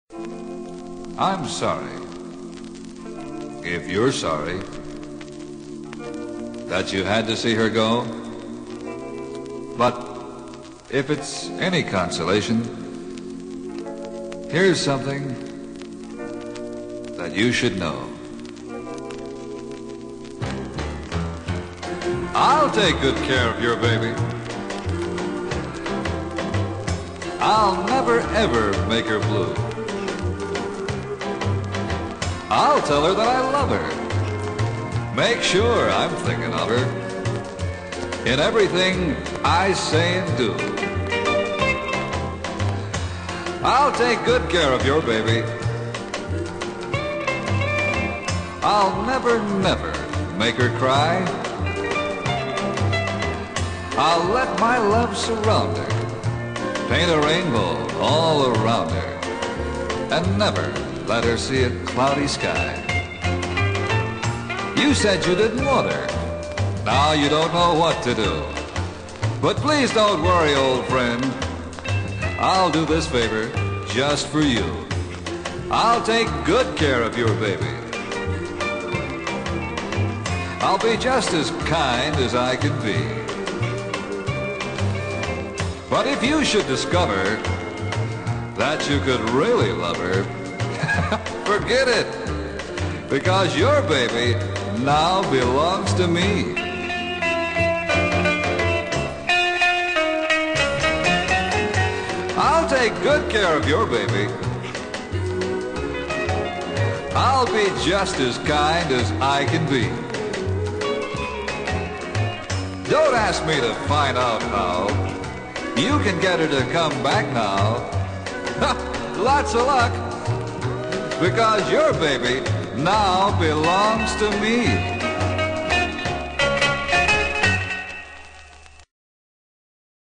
I'm sorry, if you're sorry, that you had to see her go. But if it's any consolation, here's something that you should know. I'll take good care of your baby. I'll never ever make her blue. I'll tell her that I love her. Make sure I'm thinking of her in everything I say and do. I'll take good care of your baby. I'll never, never make her cry. I'll let my love surround her, paint a rainbow all around her, and never let her see a cloudy sky. You said you didn't want her. Now you don't know what to do. But please don't worry, old friend. I'll do this favor just for you. I'll take good care of your baby. I'll be just as kind as I can be. But if you should discover that you could really love her, forget it, because your baby now belongs to me. I'll take good care of your baby. I'll be just as kind as I can be. Don't ask me to find out how. You can get her to come back now. Lots of luck, because your baby now belongs to me.